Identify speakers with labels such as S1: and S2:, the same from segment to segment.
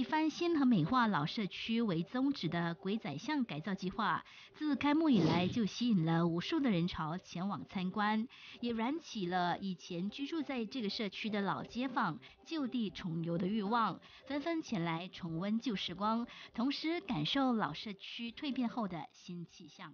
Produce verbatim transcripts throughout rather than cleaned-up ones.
S1: 翻新和美化老社区为宗旨的鬼仔巷改造计划，自开幕以来就吸引了无数的人潮前往参观，也燃起了以前居住在这个社区的老街坊就地重游的欲望，纷纷前来重温旧时光，同时感受老社区蜕变后的新气象。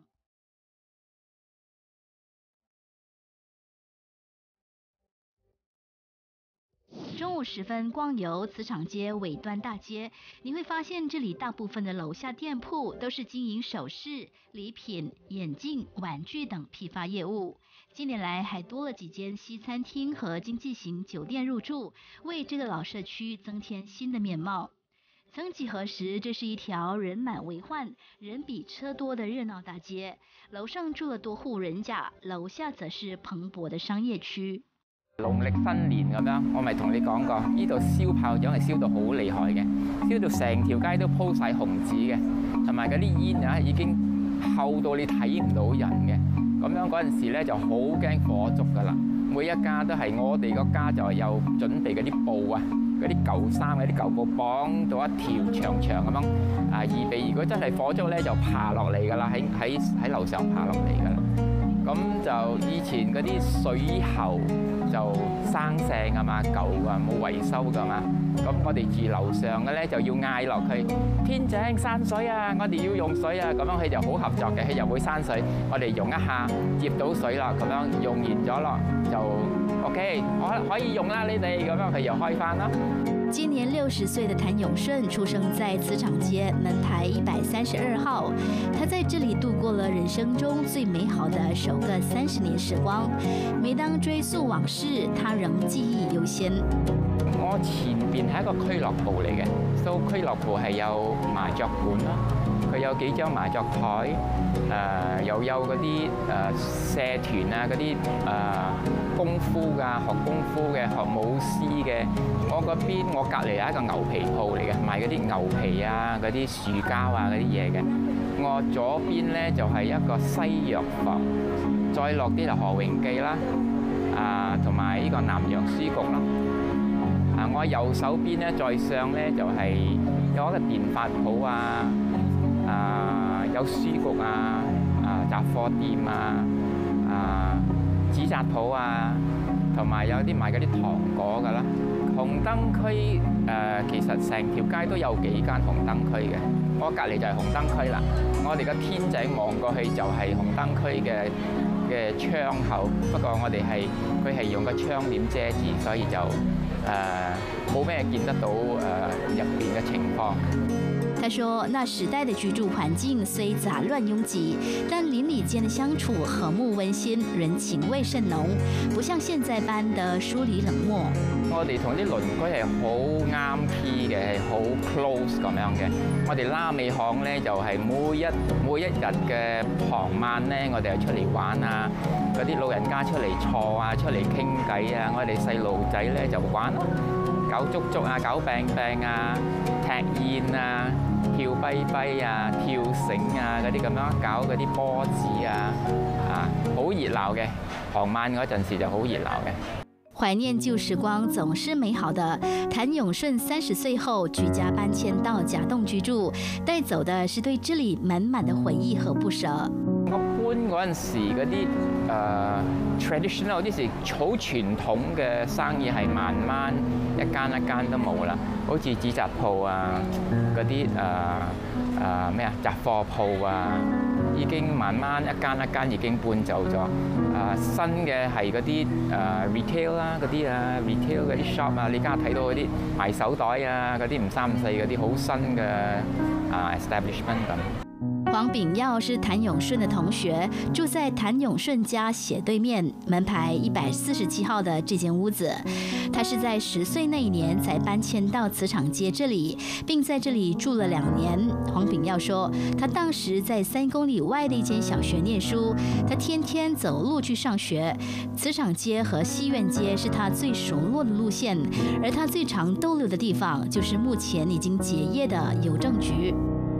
S1: 中午时分逛游磁场街尾端大街，你会发现这里大部分的楼下店铺都是经营首饰、礼品、眼镜、玩具等批发业务。近年来还多了几间西餐厅和经济型酒店入驻，为这个老社区增添新的面貌。曾几何时，这是一条人满为患、人比车多的热闹大街，楼上住了多户人家，樓下則是蓬勃的商業區。
S2: 農曆新年咁樣，我咪同你講過，呢度燒炮仗係燒到好厲害嘅，燒到成條街都鋪晒紅紙嘅，同埋嗰啲煙啊已經厚到你睇唔到人嘅。咁樣嗰陣時咧就好驚火燭噶啦，每一家都係我哋嗰家就有準備嗰啲布啊。嗰啲舊衫、嗰啲舊布綁到一條長長咁樣啊，預備如果真係火燭咧，就爬落嚟㗎啦，喺喺喺樓上爬落嚟㗎啦。咁就以前嗰啲水喉就生鏽啊嘛，舊啊冇維修㗎嘛。咁我哋住樓上嘅咧就要嗌落去，天井山水啊，我哋要用水啊，咁樣佢就好合作嘅，佢就會山水，我哋用一下接到水啦，咁樣用完咗咯就 OK， 可可以用啦，你哋咁樣佢又開翻啦。
S1: 今年六十歲的譚永順出生在磁場街門牌一百三十二號，他在這裡度過了人生中最美好的首個三十年時光。每當追溯往事，他仍記憶猶新。
S2: 我前邊係一個俱樂部嚟嘅，所以俱樂部係有麻雀館啦，佢有幾張麻雀台，誒、呃、又有嗰啲誒社團啊，嗰啲誒功夫㗎，學功夫嘅，學舞獅嘅。我嗰邊我隔離有一個牛皮鋪嚟嘅，賣嗰啲牛皮啊、嗰啲樹膠啊嗰啲嘢嘅。我左邊咧就係、是、一個西藥房，再落啲就何榮記啦，啊同埋呢個南洋書局啦。啊！我右手邊咧，再上咧就係、是、有一個電髮鋪啊，啊有書局啊，啊雜貨店啊，啊紙紮鋪啊，同埋有啲賣嗰啲糖果㗎啦。紅燈區誒、呃，其實成條街都有幾間紅燈區嘅。我隔離就係紅燈區啦。我哋個天井望過去就係紅燈區嘅嘅窗口，不過我哋係佢係用個窗簾遮住，所以就誒冇咩見得到誒入邊嘅情況。
S1: 他說：“那時代的居住環境雖雜亂擁擠，但鄰里間的相處和睦溫馨，人情味甚濃，不像現在般的疏離冷漠。”
S2: 我哋同啲鄰居係好啱 key 嘅，係好 close 咁樣嘅。我哋拉尾巷咧就係每一每一日嘅傍晚咧，我哋係出嚟玩啊，嗰啲老人家出嚟坐啊，出嚟傾偈啊，我哋細路仔咧就玩搞捉捉啊，搞病病啊，踢毽啊。跳跛跛啊，跳繩啊，嗰啲咁樣搞嗰啲波子啊，啊，好熱鬧嘅。傍晚嗰陣時就好熱鬧嘅。
S1: 懷念舊時光總是美好的。譚永順三十歲後舉家搬遷到甲洞居住，帶走的是對這裡滿滿的回憶和不捨。
S2: 我搬嗰陣時嗰啲誒 traditional 啲時好傳統嘅生意係慢慢一間一間都冇啦，好似紙紮鋪啊，嗰啲誒誒咩啊雜貨鋪啊，已經慢慢一間一間已經搬走咗。誒新嘅係嗰啲誒 retail 啦，嗰啲啊 retail 嗰啲 shop 啊，你而家睇到嗰啲賣手袋啊，嗰啲唔三唔四嗰啲好新嘅啊 establishment 咁。
S1: 黃炳耀是譚永順的同學，住在譚永順家斜對面門牌一百四十七號的這間屋子。他是在十歲那一年才搬遷到磁場街這裡，並在這裡住了兩年。黃炳耀說，他當時在三公里外的一間小學念書，他天天走路去上學。磁場街和西苑街是他最熟絡的路線，而他最常逗留的地方就是目前已經結業的郵政局。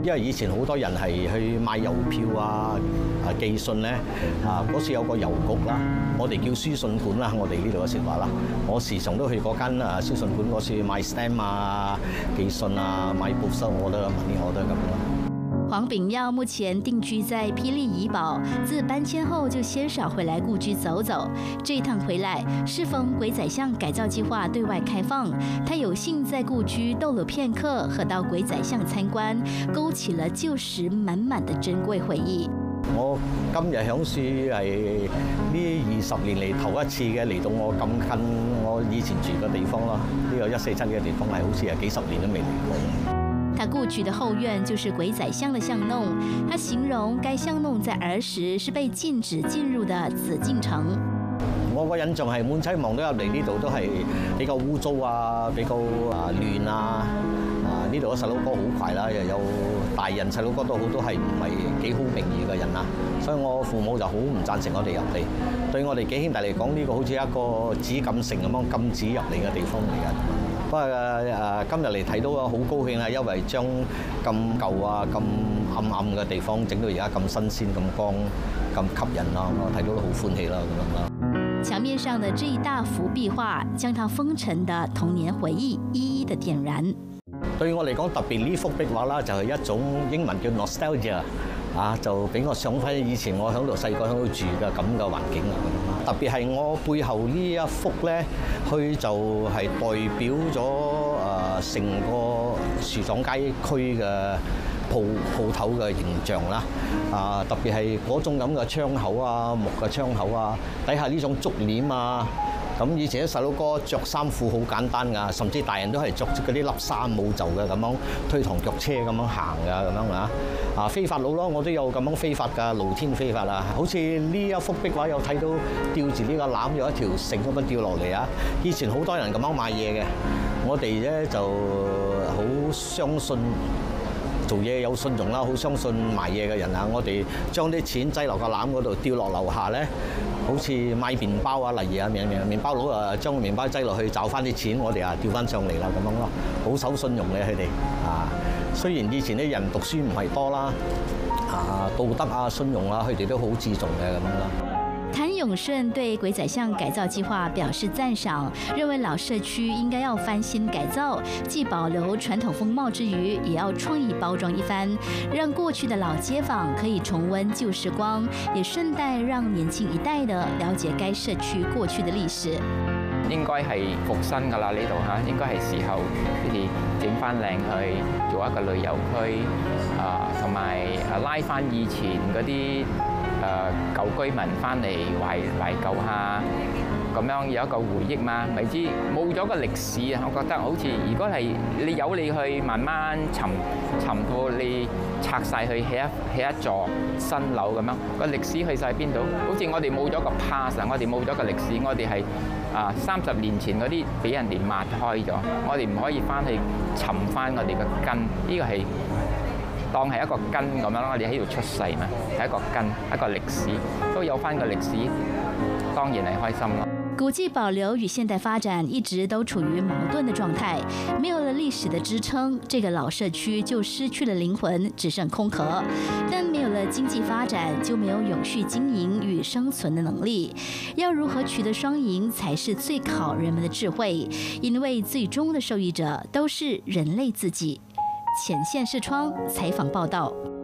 S3: 因為以前好多人係去買郵票啊、啊寄信咧，啊嗰時有個郵局啦，我哋叫書信館啦，我哋呢度嘅説話啦。我時常都去嗰間啊書信館嗰處買 stamp 啊、寄信啊、買報收，我都問啲我都係咁啦。
S1: 黃炳耀目前定居在霹靂怡保，自搬遷後就鮮少回來故居走走。這一趟回來，適逢鬼仔巷改造計劃對外開放，他有幸在故居逗留片刻，和到鬼仔巷參觀，勾起了舊時滿滿的珍貴回憶。
S3: 我今日響樹係呢二十年嚟頭一次嘅嚟到我咁近我以前住嘅地方咯，呢個一四七嘅地方係好似係幾十年都未嚟過。
S1: 他故居的後院就是鬼仔巷的巷弄，他形容該巷弄在兒時是被禁止進入的紫禁城。
S3: 我個印象係滿妻望到入嚟呢度都係比較污糟啊，比較啊亂啊。啊呢度嘅細佬哥好快啦，又有大人細佬哥都好，都係唔係幾好名譽嘅人啊，所以我父母就好唔贊成我哋入嚟。對我哋幾兄弟嚟講，呢個好似一個紫禁城咁樣禁止入嚟嘅地方嚟嘅。不過誒今日嚟睇到啊，好高興啊，因為將咁舊啊、咁暗暗嘅地方整到而家咁新鮮、咁光、咁吸引咯，我睇到都好歡喜啦咁樣啦。
S1: 牆面上的這一大幅壁畫，將他封塵的童年回憶一一的點燃。
S3: 對我嚟講，特別呢幅壁畫啦，就係一種英文叫 nostalgia 啊，就俾我想翻以前我喺度細個喺度住嘅咁嘅環境啊。特別係我背後呢一幅咧，佢就係代表咗誒成個樹廠街區嘅鋪鋪頭嘅形象啦。啊，特別係嗰種咁嘅窗口啊，木嘅窗口啊，底下呢種竹簾啊。咁以前啲細佬哥着衫褲好簡單㗎，甚至大人都係着嗰啲笠衫冇袖嘅咁樣推堂腳車咁樣行㗎咁樣啊！啊飛髮佬咯，我都有咁樣飛髮㗎，露天飛髮啊！好似呢一幅壁畫有睇到吊住呢個籃有一條繩咁樣吊落嚟啊！以前好多人咁樣買嘢嘅，我哋咧就好相信做嘢有信用啦，好相信賣嘢嘅人啊！我哋將啲錢擠落個籃嗰度，掉落樓下咧。好似買麵包啊，例如啊，麵麵麵包佬啊，將個麵包擠落去找翻啲錢，我哋啊調翻上嚟啦咁樣咯，好守信用嘅佢哋啊。雖然以前啲人讀書唔係多啦，啊道德啊、信用啊，佢哋都好注重嘅咁樣咯。
S1: 譚永順對鬼仔巷改造計劃表示讚賞，認為老社區應該要翻新改造，既保留傳統風貌之餘，也要創意包裝一番，讓過去的老街坊可以重溫舊時光，也順帶讓年輕一代的了解該社區過去的歷史。
S2: 應該係復新㗎啦，呢度嚇，應該係時候佢哋整翻靚去做一個旅遊區啊，同埋啊拉翻以前嗰啲。誒舊居民翻嚟懷懷舊下，咁樣有一個回憶嘛，咪知冇咗個歷史啊！我覺得好似如果係你由你去慢慢尋尋到你拆晒去起一起一座新樓咁樣，個歷史去晒邊度？好似我哋冇咗個 past， 我哋冇咗個歷史，我哋係啊三十年前嗰啲俾人哋抹開咗，我哋唔可以翻去尋翻我哋嘅根，呢個係。當係一個根咁樣，我哋喺度出世嘛，係一個根，一個歷史，都有翻個歷史，當然係開心咯。
S1: 古蹟保留與現代發展一直都處於矛盾的狀態，沒有了歷史的支撐，這個老社區就失去了靈魂，只剩空殼。但沒有了經濟發展，就沒有永續經營與生存的能力。要如何取得雙贏，才是最考人們的智慧，因為最終的受益者都是人類自己。淺線視窗採訪報道。